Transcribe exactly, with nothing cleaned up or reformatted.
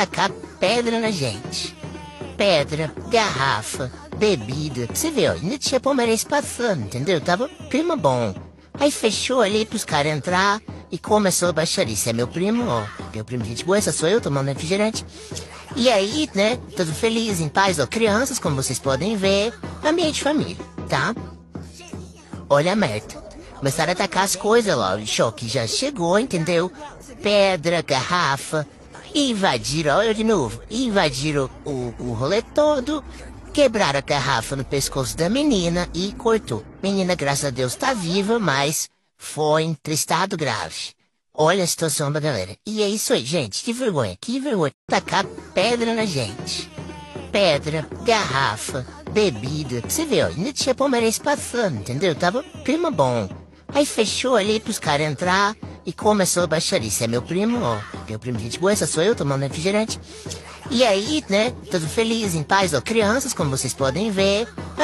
tacar pedra na gente. Pedra, garrafa, bebida. Você vê, ó, ainda tinha palmeirense passando, entendeu? Tava clima bom. Aí fechou ali pros caras entrar e começou a baixaria. Esse é meu primo, ó. Meu primo, gente boa, essa sou eu tomando refrigerante. E aí, né, todo feliz, em paz, ó, crianças, como vocês podem ver, ambiente de família, tá? Olha a merda. Começaram a atacar as coisas lá, o choque já chegou, entendeu? Pedra, garrafa, invadiram, olha de novo, invadiram o, o rolê todo, quebraram a garrafa no pescoço da menina e cortou. Menina, graças a Deus, tá viva, mas foi em estado grave. Olha a situação da galera. E é isso aí, gente, que vergonha, que vergonha. Tacar pedra na gente. Pedra, garrafa, bebida. Você vê, ó, ainda tinha palmeirense passando, entendeu? Tava clima bom. Aí fechou ali pros caras entrar e começou a baixaria. Esse é meu primo, ó. Meu primo, gente boa, essa sou eu tomando refrigerante. E aí, né, todo feliz, em paz, ó, crianças, como vocês podem ver.